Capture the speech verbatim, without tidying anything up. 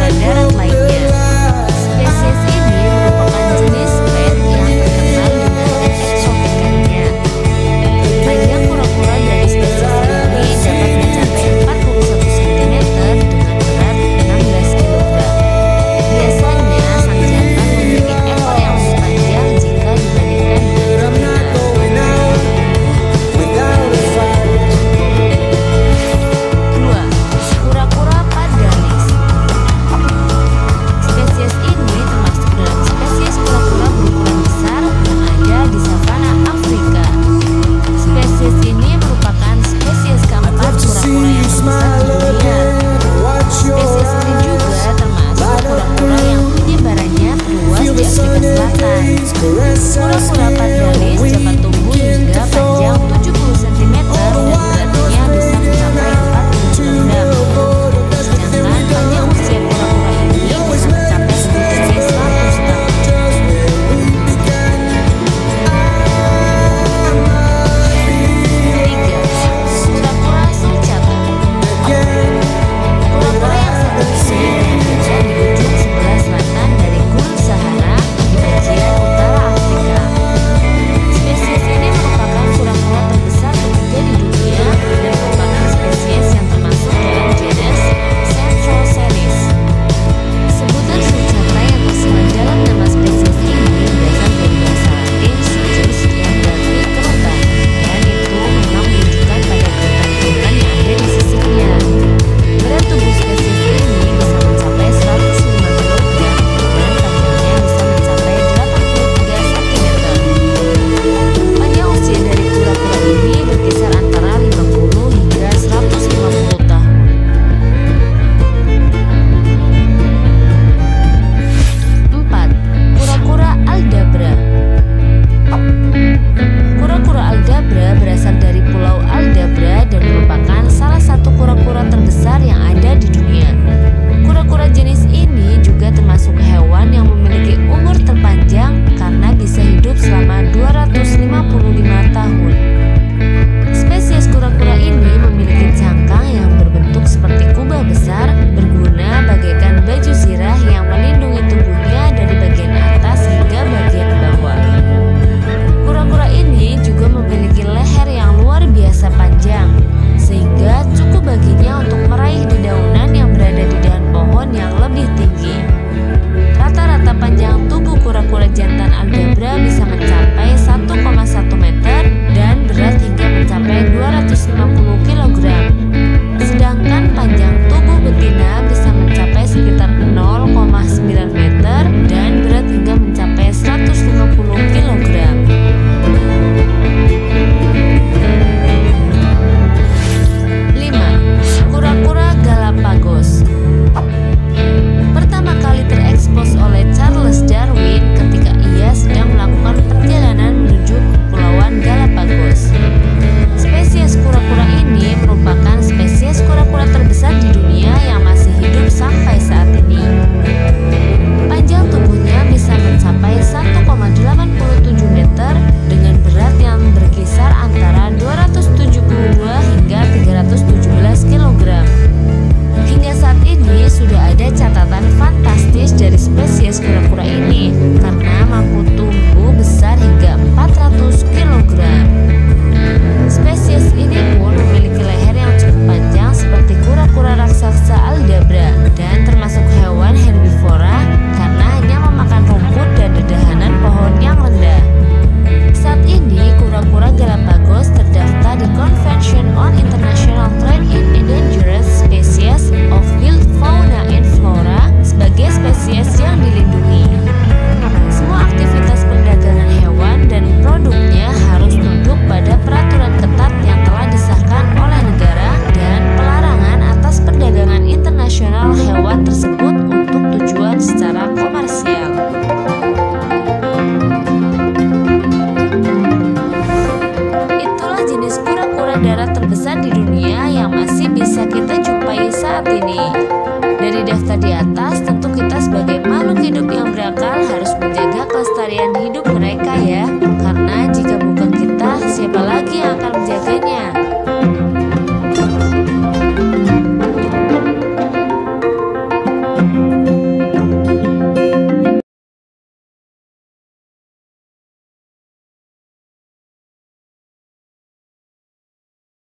kura-kura darat lainnya. Spesies ini merupakan jenis pet yang terkenal dengan keeksotikannya. Panjang kura-kura dari spesies ini dapat mencapai empat puluh satu sentimeter dengan berat enam belas kilogram. Biasanya sang jantan memiliki ekor yang lebih panjang jika dibandingkan dengan betina. Dua. Kura-kura padalis. Spesies ini termasuk dalam spesies kura-kura berukuran besar yang ada di savana Afrika. Spesies ini merupakan spesies keempat kura-kura yang terbesar di dunia. Spesies ini juga termasuk kura-kura yang penyebarannya terluas di Afrika Selatan. Kura-kura padalis dapat tumbuh hingga panjang tujuh puluh sentimeter dan beratnya bisa mencapai empat puluh kilogram. Sedangkan panjang usia kura-kura ini bisa mencapai lebih dari seratus tahun. Tiga. Kura-kura sulcata. Kura-kura yang satu ini berada di ujung sebelah selatan dari Gurun Sahara di bagian utara Afrika. Spesies ini merupakan kura-kura terbesar ketiga di dunia dan merupakan spesies yang termasuk dalam genus Centroceres. Sebutan sulcata yang tersirat dalam nama spesies ini berasal dari bahasa Latin sujus yang berarti kerutan, dan itu memang menunjukkan pada kerutan-kerutan yang ada di sisinya. Berat tubuh spesies ini bisa mencapai seratus lima kilogram dan panjangnya bisa mencapai delapan puluh tiga sentimeter. Panjang usia dari kura-kura ini berkisar antara lima puluh hingga seratus lima puluh tahun. Empat. Kura-kura Aldabra. Kura-kura Aldabra berasal dari Pulau Aldabra dan merupakan salah satu kura-kura terbesar yang ada di dunia. Kura-kura jenis ini juga termasuk hewan yang memiliki umur terpanjang karena bisa hidup selama dua ratus lima puluh lima tahun. Spesies kura-kura ini memiliki cangkang yang berbentuk seperti kubah besar, berguna bagaikan baju zirah yang melindungi tubuhnya dari bagian atas hingga bagian bawah. Kura-kura ini juga memiliki leher yang luar biasa panjang, sehingga cukup baginya untuk meraih dedaunan yang berada di dahan pohon yang lebih tinggi. Rata-rata panjang tubuh kura-kura jantan Aldabra bisa mencapai satu koma satu meter dan berat hingga mencapai dua ratus lima puluh kilogram. Sedangkan panjang tubuh betina bisa mencapai sekitar nol koma sembilan meter dan berat hingga mencapai seratus lima puluh kilogram. Lima. Kura-kura Galapagos. Pertama kali terekspos oleh Charles Darwin ketika ia sedang melakukan perjalanan menuju Kepulauan Galapagos. Spesies kura-kura ini merupakan spesies kura-kura terbesar di dunia yang masih hidup sampai saat ini. Panjang tubuhnya bisa mencapai satu koma delapan tujuh meter dengan berat yang berkisar antara dua ratus tujuh puluh dua hingga tiga ratus tujuh belas kilogram. Hingga saat ini sudah ada catatan fantastis dari spesies kura-kura ini karena mampu tumbuh besar hingga empat ratus kilogram. Spesies ini pun memiliki leher yang cukup panjang seperti kura-kura raksasa Aldabra dan termasuk hewan herbivora karena hanya memakan rumput dan dedahanan pohon yang rendah. Saat ini kura-kura Galapagos terdaftar di Convention on International Trade in Endangered Species of Wild Fauna and Flora sebagai spesies yang dilindungi. Semua aktivitas perdagangan hewan dan produknya harus tunduk pada peraturan ketat yang telah disahkan oleh negara dan pelarangan atas perdagangan internasional hewan tersebut untuk tujuan secara komersial. Itulah jenis kura-kura darat terbesar di dunia yang masih bisa kita jumpai saat ini. Dari daftar di atas, tentu kita sebagai makhluk hidup yang berakal harus menjaga kelestarian hidup mereka ya.